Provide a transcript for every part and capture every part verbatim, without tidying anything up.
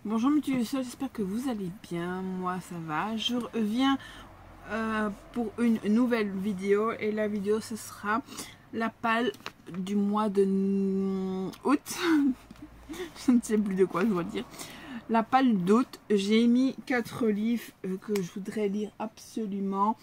Bonjour Mutuelle, j'espère que vous allez bien, moi ça va. Je reviens euh, pour une nouvelle vidéo et la vidéo ce sera la palle du mois de août. Je ne sais plus de quoi je dois dire. La palle d'août, j'ai mis quatre livres que je voudrais lire absolument.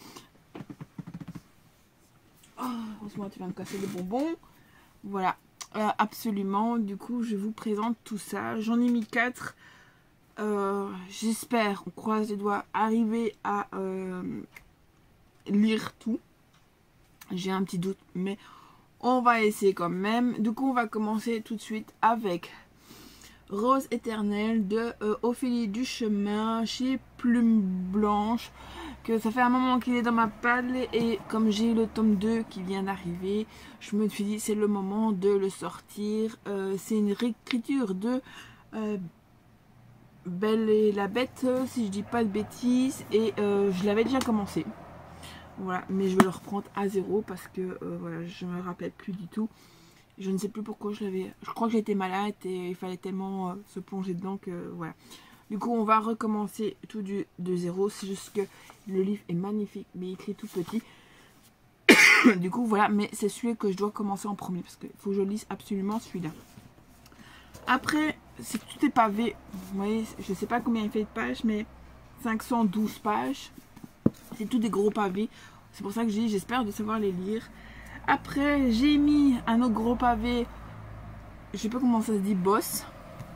Oh, heureusement tu vas me casser les bonbons. Voilà, euh, absolument. Du coup je vous présente tout ça. J'en ai mis quatre. Euh, j'espère, on croise les doigts, arriver à euh, lire tout. J'ai un petit doute, mais on va essayer quand même. Du coup, on va commencer tout de suite avec Rose éternelle de euh, Ophélie Duchemin chez Plume Blanche. Que ça fait un moment qu'il est dans ma palle et comme j'ai le tome deux qui vient d'arriver, je me suis dit c'est le moment de le sortir. Euh, c'est une réécriture de euh, Belle et la Bête, si je dis pas de bêtises, et euh, je l'avais déjà commencé. Voilà, mais je vais le reprendre à zéro parce que euh, voilà, je me rappelle plus du tout. Je ne sais plus pourquoi je l'avais. Je crois que j'étais malade et il fallait tellement euh, se plonger dedans que voilà. Du coup, on va recommencer tout du, de zéro. C'est juste que le livre est magnifique, mais écrit tout petit. Du coup, voilà, mais c'est celui que je dois commencer en premier parce qu'il faut que je lise absolument celui-là. Après, c'est que tout est pavé. Vous voyez, je sais pas combien il fait de pages, mais cinq cent douze pages. C'est tout des gros pavés. C'est pour ça que je dis, j'espère de savoir les lire. Après, j'ai mis un autre gros pavé. Je sais pas comment ça se dit, Boss.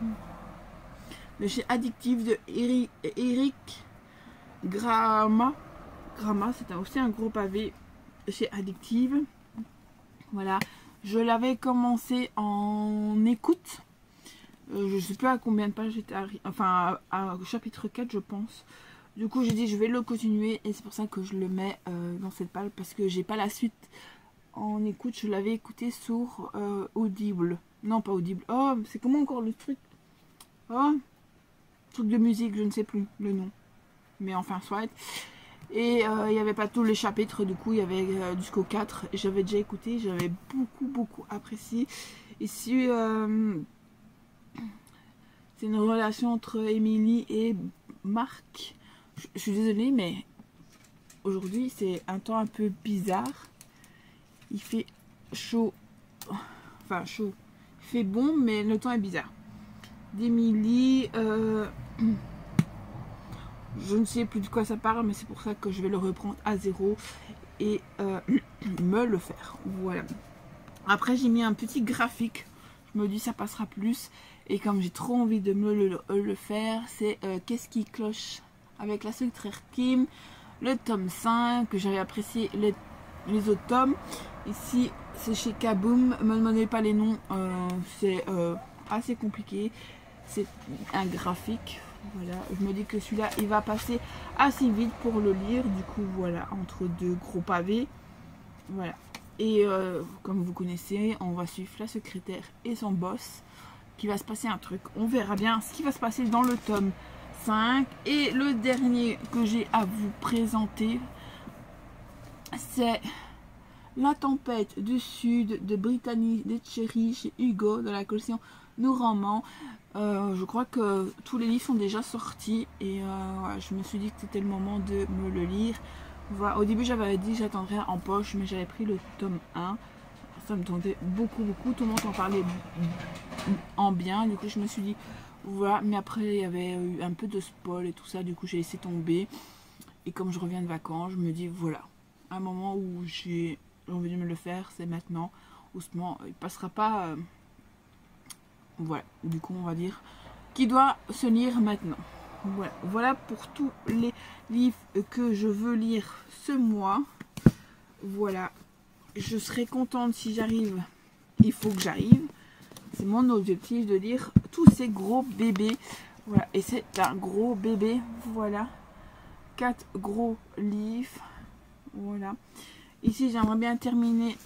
De chez Addictive de Eric, Eric Grama. Grama, c'est aussi un gros pavé chez Addictive. Voilà. Je l'avais commencé en écoute. Euh, je sais plus à combien de pages j'étais, enfin à, à chapitre quatre je pense. Du coup j'ai dit je vais le continuer et c'est pour ça que je le mets euh, dans cette palle parce que j'ai pas la suite en écoute. Je l'avais écouté sur euh, Audible. Non pas Audible. Oh c'est comment encore le truc? Oh truc de musique, je ne sais plus le nom. Mais enfin soit. Et il euh, n'y avait pas tous les chapitres, du coup il y avait euh, jusqu'au quatre. J'avais déjà écouté, j'avais beaucoup beaucoup apprécié. Ici euh, c'est une relation entre Émilie et Marc. Je, je suis désolée, mais aujourd'hui, c'est un temps un peu bizarre. Il fait chaud. Enfin, chaud. Il fait bon, mais le temps est bizarre. D'Émilie, euh, je ne sais plus de quoi ça parle, mais c'est pour ça que je vais le reprendre à zéro et euh, me le faire. Voilà. Après, j'ai mis un petit graphique. Je me dis, ça passera plus. Et comme j'ai trop envie de me le, le, le faire, c'est euh, Qu'est-ce qui cloche avec la secrétaire Kim, le tome cinq, que j'avais apprécié les, les autres tomes. Ici, c'est chez Kaboom. Ne me demandez pas les noms, euh, c'est euh, assez compliqué. C'est un graphique. Voilà, je me dis que celui-là, il va passer assez vite pour le lire. Du coup, voilà, entre deux gros pavés. Voilà. Et euh, comme vous connaissez, on va suivre la secrétaire et son boss. Qu'il va se passer un truc. On verra bien ce qui va se passer dans le tome cinq. Et le dernier que j'ai à vous présenter, c'est La tempête du sud de Brittany Letcheri chez Hugo de la collection Nourmand. Euh, je crois que tous les livres sont déjà sortis. Et euh, voilà, je me suis dit que c'était le moment de me le lire. Voilà, au début j'avais dit que j'attendrais en poche, mais j'avais pris le tome un. Ça me tentait beaucoup beaucoup, tout le monde en parlait en bien, du coup je me suis dit voilà, mais après il y avait eu un peu de spoil et tout ça, du coup j'ai laissé tomber. Et comme je reviens de vacances, je me dis voilà, un moment où j'ai envie de me le faire, c'est maintenant. Doucement, il passera pas euh... voilà, du coup on va dire qui doit se lire maintenant. Voilà, voilà pour tous les livres que je veux lire ce mois. Voilà. Je serai contente si j'arrive. Il faut que j'arrive. C'est mon objectif de lire tous ces gros bébés. Voilà. Et c'est un gros bébé. Voilà. Quatre gros livres. Voilà. Ici, j'aimerais bien terminer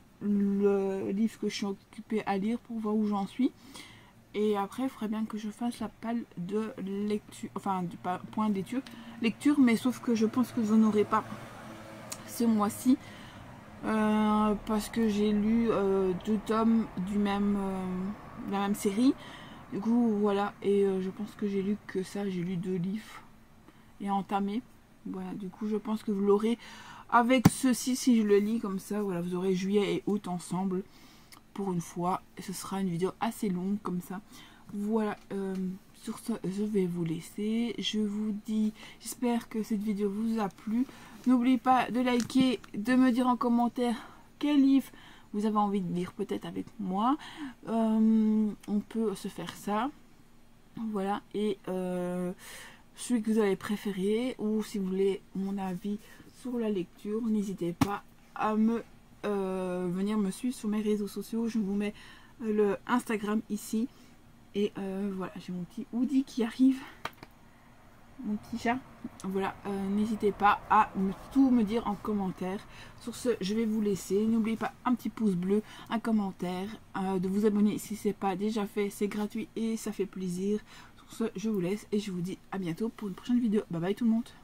le livre que je suis occupée à lire pour voir où j'en suis. Et après, il faudrait bien que je fasse la palle de lecture. Enfin, du point de lecture. Lecture, mais sauf que je pense que vous n'en aurez pas ce mois-ci. Euh, parce que j'ai lu euh, deux tomes du même, euh, de la même série. Du coup, voilà. Et euh, je pense que j'ai lu que ça. J'ai lu deux livres et entamé. Voilà, du coup, je pense que vous l'aurez avec ceci si je le lis comme ça. Voilà, vous aurez juillet et août ensemble pour une fois. Et ce sera une vidéo assez longue comme ça. Voilà, euh, sur ce, je vais vous laisser. Je vous dis, j'espère que cette vidéo vous a plu. N'oubliez pas de liker, de me dire en commentaire quel livre vous avez envie de lire peut-être avec moi. Euh, on peut se faire ça. Voilà, et euh, celui que vous avez préféré, ou si vous voulez mon avis sur la lecture, n'hésitez pas à me euh, venir me suivre sur mes réseaux sociaux. Je vous mets le Instagram ici. Et euh, voilà, j'ai mon petit Woody qui arrive, mon petit chat. Voilà, euh, n'hésitez pas à me, tout me dire en commentaire. Sur ce, je vais vous laisser. N'oubliez pas un petit pouce bleu, un commentaire, euh, de vous abonner si ce n'est pas déjà fait. C'est gratuit et ça fait plaisir. Sur ce, je vous laisse et je vous dis à bientôt pour une prochaine vidéo. Bye bye tout le monde.